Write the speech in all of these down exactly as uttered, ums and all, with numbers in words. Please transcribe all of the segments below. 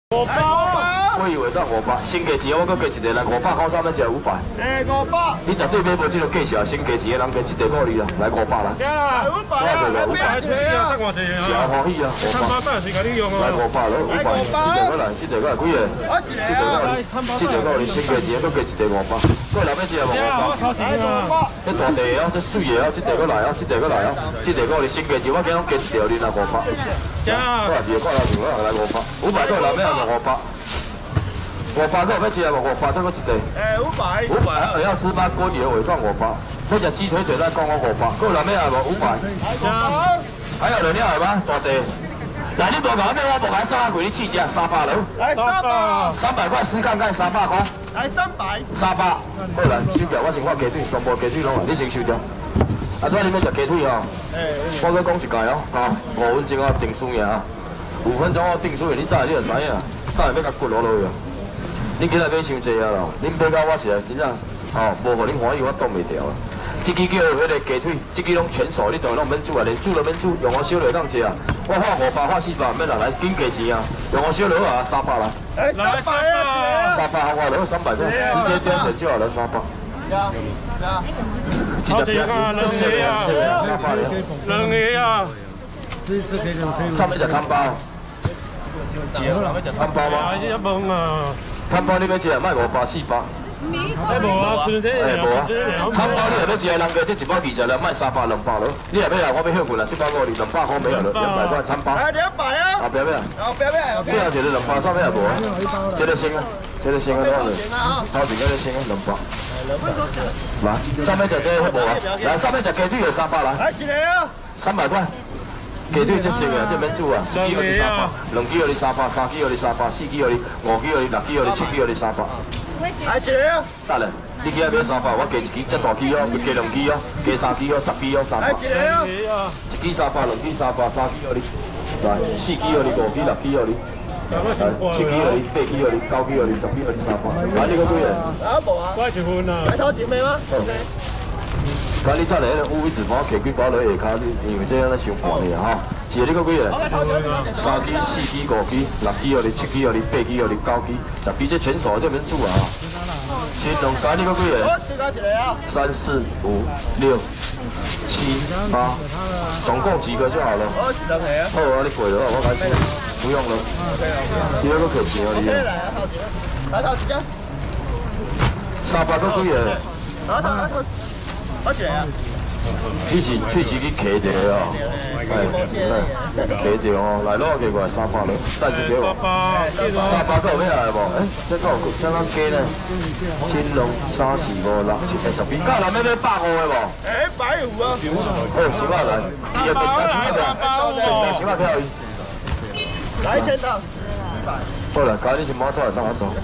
五百。 我以为才五百，新价钱我搁加一个来五百块，三百只五百。 诶，五百。 你绝对买无这个价钱，新价钱的人加一个鼓励啦，来五百啦。 呀，五百啊，五百钱啊，看我这啊。 真欢喜啊，五百。 三百是甲你用哦。 来五百咯，五百。这个过来，这个过来几个？ 我一个啊。 这个过来新价钱搁加一个五百。过来要只无五百。 来五百。 这大地哦，这水的哦，这个过来哦，这个过来哦，这个过来新价钱我今日加一条，你来五百。 呀。 过来一个过来一个来五百，五百过来咩啊？五百。五百个要吃无？五百再搁一个。 诶，五百。 五百还要吃八锅底的尾蒜五百。要食鸡腿嘴再讲我五百。过来咩啊？无五百。还有人要的吗？大地。来，你无讲咩？我无讲三百块，你试食三百喽。 来三百。 三百块试看看，三百块。 来三百。 三百。好来，收掉，我先发鸡腿，全部鸡腿拢来，你先收掉。啊，仔你要食鸡腿哦。诶。我再讲一届哦，啊，五分钟啊定输赢啊，五分钟我定输赢，你早你就知影，早下要甲骨落落去哦。恁今日买伤济啊咯，恁买到我是啊，真正哦，无互恁欢喜，我挡袂掉啊。这支叫迄个鸡腿，这支拢全熟，你当然拢免煮啊，连煮都免煮，用我小料当食啊。我花五百，花四百，免啦，来紧价钱啊，用我小料啊，三百啦。 哎，三百啊！ 三百我了，三百块，直接点选就好了，三百。 呀呀， 好几个啊，两个啊，三百了。 两个啊。 上面只汤包。结合了，要食汤包吗？ 哎，这懵啊！ 汤包你要食，卖五百四百。 哎，无啊，纯粹哎，无啊。汤包你若要食，人家这一百二十了，卖三百两百了。你若要来，我要休困了，七百五二，两百块没有了，两百块汤包。哎，两百啊！啊，不要不要。哦，不要不要。这样一个两百，上面也无啊。这个先啊，这个先啊，多少钱？头前嗰个先啊，两百。来，上面就这个无啊。来，上面就鸡腿有三百来。来，一个啊。三百块。鸡腿这些啊，这免煮啊，一支要你三百，两支要你三百，三支要你三百，四支要你，五支要你，六支要你，七支要你三百。来一个啊！得嘞，你今日买三百，我加一支，这大支哦，加两支哦，加三支哦，十支哦，三百。来一个啊！一支三百，两支三百，三支要你，来四支要你，五支六支要你，来七支要你，八支要你，九支要你，十支要你三百。来你个几个？啊无啊。我一份啊。来头前面吗？咁你再嚟咧，乌龟子房企几包落下骹，你因为这样咧伤寒你啊吼。是你个几个？三支、四支、五支、六支要你，七支要你，八支要你，九支、十支这全熟这免煮啊。先两加你个几个？三四五六七八，总共几个就好了。好啊，你过了，我开始。不用了。第二个可行啊，你。来头几个？三百个几个？来头来头。多少啊？你是喙齿去揢着哦，哎，揢着哦，来攞几块三百了，带一条无？三百个有咩来无？哎，这个有相当低呢。青龙三四五六七八十几，加人要买百五的无？哎，百五啊！哦，十万来，第二个来十万票，来十万票伊。来一千张。好啦，今日是马出来上我走。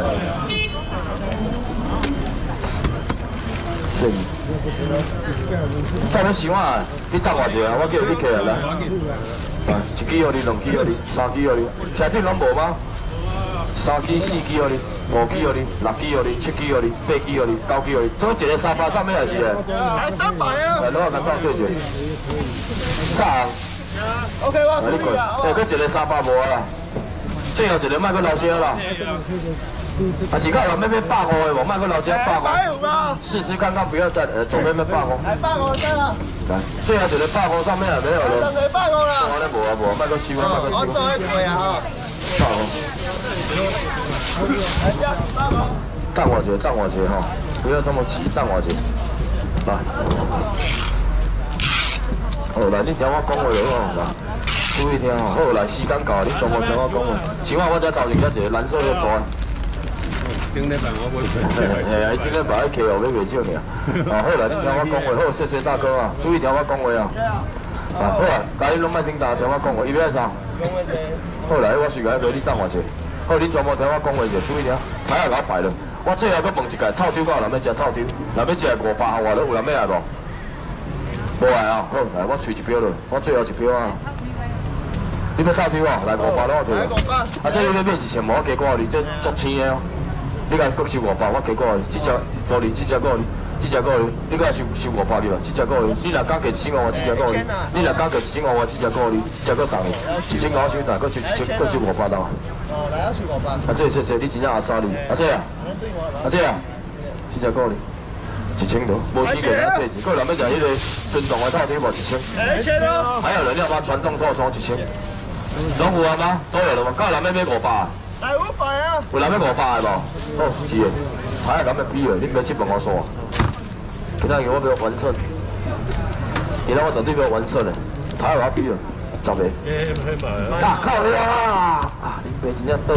是。上面想啊，你等偌济啊？我叫你客来。啊，一支要你，两支要你，三支要你，车顶拢无吗？三支、四支要你，五支要你，六支要你，七支要你，八支要你，九支要你，总一个沙发上面还是个？来三百啊！来，攞个简单对者。三。OK， 我可以啊。哎，佮一个沙发无啊？最后一个卖佮老少啦。啊，是讲有咩咩百五的无？卖佮老少百五。百五啊！试试看看，不要再呃，左边咩百五。来百五得啦。来，最后一个百五上面也没有了。两个百五啦。我咧无啊无，卖佮收啊，卖佮收。我做一贵啊吼。百五。来只百五。等我一下，等我一下吼，不要这么急，等我一下。来。好，来，你听我讲话就好啦。注意听吼，好来，时间到，你全部听我讲话。像我我这头前遮一个蓝色的大。顶礼拜我买。嘿啊，顶礼拜迄客户买袂少尔。哦，好啦，你听我讲话，好，谢谢大哥啊，注意听我讲话啊。啊，好啊，家己拢莫听大，听我讲话，伊要啥？好来，我随个你等我一下。好，你全部听我讲话者，注意听，牌也甲我排了。我最后搁问一届，透抽到有人要食透抽，人要食五百外头，有人要来无？无来啊，好，来我随一票了，我最后一票啊。你要透抽哦，来五百攞我票。啊，这你要买一千，无我加过你，这足轻的哦。你甲各收五百，我加过你，这只所以这只过你，这只过你，你甲收收五百去吧，这只过你。你若加价一千五，我这只过你；你若加价一千五，我这只过你，这个送你。一千五收单，各收一千，各收五百单。 哦，来啊，四五百。 阿姐谢谢，你真正阿莎哩，阿姐啊，阿姐啊，四只股哩，一千多，无时间啊，这钱，个人要食迄个尊重的套餐无一千。 一千哦。 还有人要买传统套餐一千，拢有啊吗？都有了吗？个人要买五百。 来五百啊。 有人要五百的无？好，是的，还有人要比的，你别这问我说。其他我不要完胜，其他我绝对不要完胜的，他有我比了，十个。 诶，唔去买啊！ 大靠呀！啊，恁爸真正倒，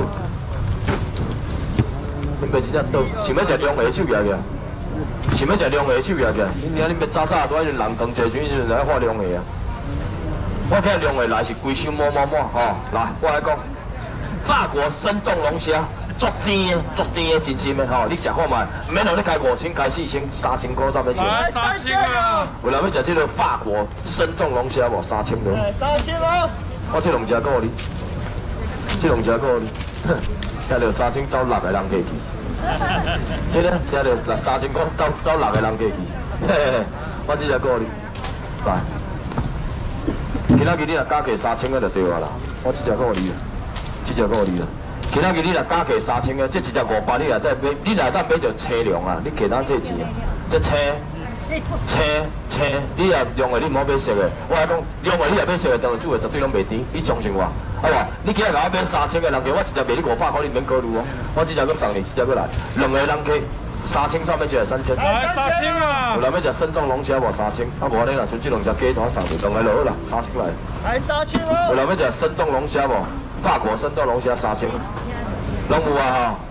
恁爸真正倒，想要食凉的手夹夹，想要食凉的手夹夹，恁娘恁要早早都迄人当坐船时来发凉的啊！我今日凉的来是规箱满满满吼，来我来讲，法国生冻龙虾。足甜的，足甜的，真心的吼！你食看卖，唔免让你开五千、开四千、三千块，三百钱。 来三千啊！ 有人要食这个法国生冻龙虾无？三千多。 三千哦。 我这两只够你，这两只够你，哼，听到三千走六个人过去。对咧，听到六三千块走走六个人过去。嘿嘿嘿，我这只够你，来。今仔日你若加价三千个就对啊啦，我这只够你，这只够你啦。今仔日你若加价三千个，这一只五百，你若再买，你若当买着车量啊，你客单摕钱啊，这车。青青，你若用的你唔好买熟的。我来讲，用的你若买熟的，当然煮的绝对拢袂甜。你相信我，好无？你今日甲我买三千个人客，我一只卖你五百块，你免考虑哦。我这只搁送你，这只搁来，两个人客三千，上面一个三千。 来三千啊！ 有人要食生冻龙虾无三千，啊无你若像这两只鸡团送你，两个就好啦，三千来。 来三千哦。 有人要食生冻龙虾无？法国生冻龙虾三千，拢有啊吼。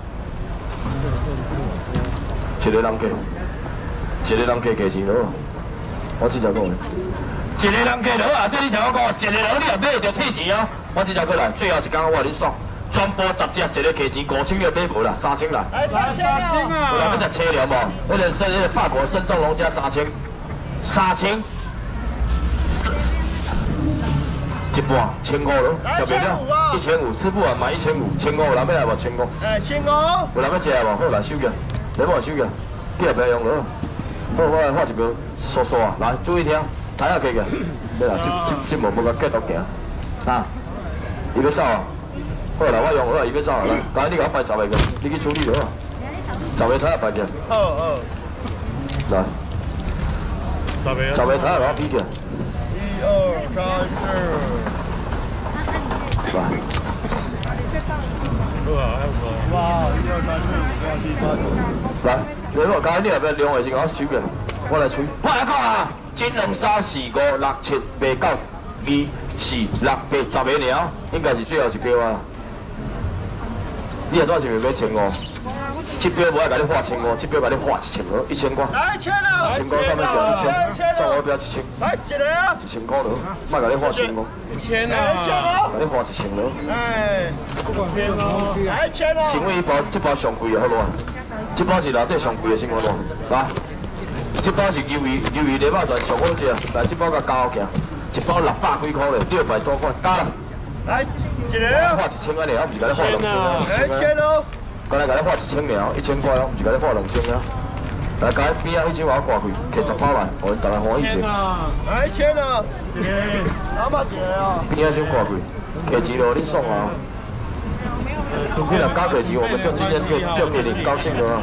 一个人客。一个人客价钱好，我这只讲，一个人客好啊！这你听我讲，一个人你若买就退钱哦。我这只过来，最后一工我你爽，全部十只，一个价钱五千要买无啦，三千啦。 来三千啊！ 有人要食车了无？那个生那个法国生冻龙虾三千，三千，一半千五咯，吃不了，一千五吃不完买一千五，千五有人要来无？千五。 哎，千五。 有人要食无？好来收起，你无收起，叫不要用了。好，我来画一个刷刷啊！来，注意听，睇下佢嘅，对啦，这这这幕幕个继续行，啊，伊要走啊！好啦，我用好啦，伊要走啊！来，但系你甲我摆十个，你去处理就好。十个睇下摆嘅。 好好。 来， 十个。 十个睇下攞比嘅。 一二三四。 来。 好啊，还有个。 哇！一二三四五六七八九。 来。你若讲你若要量的时候，我手嘅，我来吹。我来讲啊，一两三四五六七八九二四六八十个了，应该是最后一标啊。你若多是咪买千五？这标无爱甲你画千五，这标甲你画一千五，一千块。 来千了， 千块上面写一千，算我标一千。 来一个啊！ 一千块了，莫甲你画千五。 一千啊！ 一千哦！ 甲你画一千了。 哎， 不管偏哦。 来一千哦！ 请问一包，这包上贵的好多啊？这包是内底上贵的生活咯，来，这包是鱿鱼鱿鱼礼拜全上好食，来这包甲加好行，一包六百几块咧，六百多块，加啦。 来一个啊！ 画一千块尔，我唔是甲你画两千啊。 来一千哦！ 刚才甲你画一千尔，一千块哦，唔是甲你画两千啊。来，甲你边啊一千块挂开，摕十包来，互恁大家欢喜者。 来一千啊！哪么一个啊？ 边啊先挂开，摕钱咯，你爽啊！你若加价钱，我们就今天就就给你高兴了。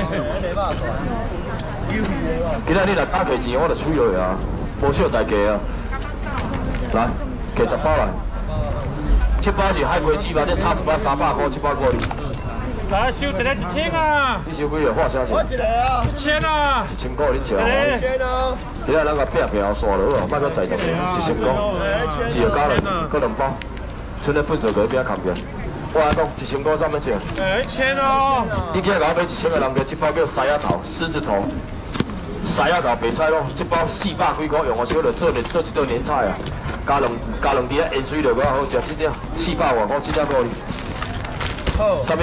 今仔你若加价钱，我就吹落去啊，无少大价啊。来，摕十包来。这包是海龟子吧？这差一包三百块，这包过你。 来收一个一千啊！ 你收几个？画啥钱？ 我一个啊！ 一千啊！ 一千块你吃啊？ 一千哦！ 今仔咱个拼拼后刷落啊，莫搁在动，一千块，一个加两，搁两包，剩咧本座隔壁扛边。我来讲，一千块上面钱。 哎，一千哦！ 你今日甲我买一千个人家，这包叫狮仔头，狮子头，狮仔头白菜咯，这包四百几块，用我小就做做一道年菜啊，加两加两碟盐水就较好食，这点四百外块，这只够你。 好。 什么？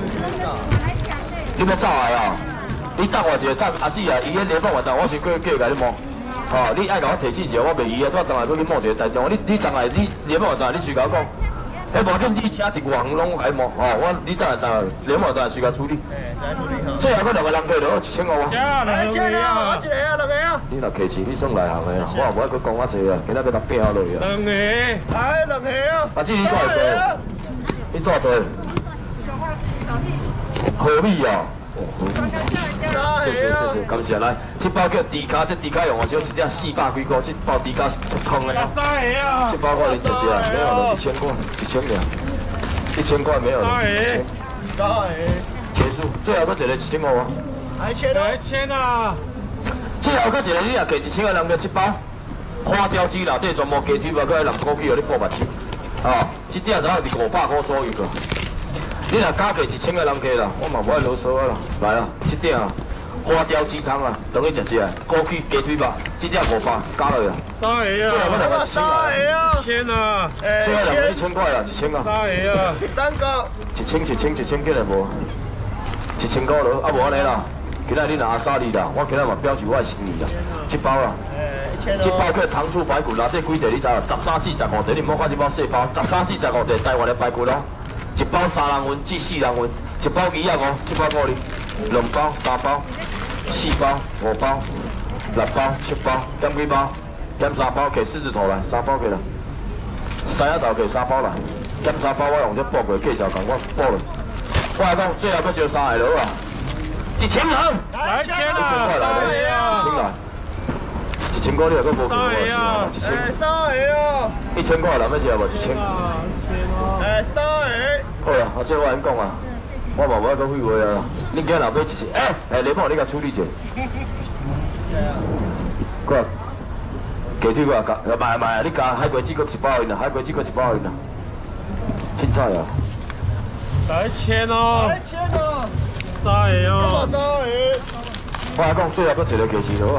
你要走来啊？你等我一下，等阿姊啊，伊迄联邦活动，我先过过甲你摸。哦，你爱甲我提醒一下，我袂伊啊，我等下搁去摸一个台中，你你等下你联邦活动，你随甲我讲。哎，无紧，你车一网拢来摸，哦，我你等下等下，联邦活动随甲处理。 哎，再处理好。 最后搁两个人过就一千五啊。 来一千啊！我一个啊，两个啊。 你若客气，你算内行的啊，我也无爱搁讲遐济啊，今仔要搭拼落去啊。 两个。 来两个啊。 阿姊你过来过。 你多少岁？河米啊！谢谢谢谢，感谢来，这包叫迪卡，这迪卡用我少一只四百几块，这包迪卡是不空的。 要三个啊！ 这包我连吃一下，没有了，一千块，一千两，一千块没有了。 三个， 三个， 结束，最后搁一个一千五啊！ 来签啊！ 来签啊！ 最后搁一个，你若加一千个人个一包，花雕鸡内底全部鸡腿肉，搁迄人枸杞，互你补目睭。哦，这点才是五百块左右个。你若加价一千个人客啦，我嘛无爱啰嗦啊啦。来啊，这点啊，花雕鸡汤啊，等于食一个枸杞鸡腿肉，这点五百加落去啊。 三个最后搁两个三个啊！ 签啊！ 最后两个一千块啦，一千啊。 三个啊！ 三个。 一千一千一千，过来无？一千块落，啊无安尼啦。今仔日若阿莎哩啦，我今仔嘛表示我的心意啦。这包啦。这包叫糖醋排骨，内底几块你知啊？十三至十五块，你唔好看这包细包，十三至十五块台湾的排骨咯。一包三人份至四人份，一包二啊五，这包五哩，两包、三包、四包、五包、六包、七包，减几包？减三包，摕四字头来，三包起来。三仔头摕三包来，减三包我用这报过介绍，共我报了。我来讲，最后搁招三个佬啊，一千人。 来签一千啊！ 块来，一千来。一千块你又搁无给我啊？一千。 哎，三个啊！ 一千块人要食无？一千。 哎，三个。 好啦，啊，这我安讲啊，我嘛无爱讲废话啊。恁囝若买一千，哎哎，李某你甲处理者。过，鸡腿我加，买买啊！你加海龟子搁一包因啦，海龟子搁一包因啦。凊彩啊！ 来签哦！ 来签啊！ 三个哦！ 三个。 我来讲，最后搁一个鸡翅就好。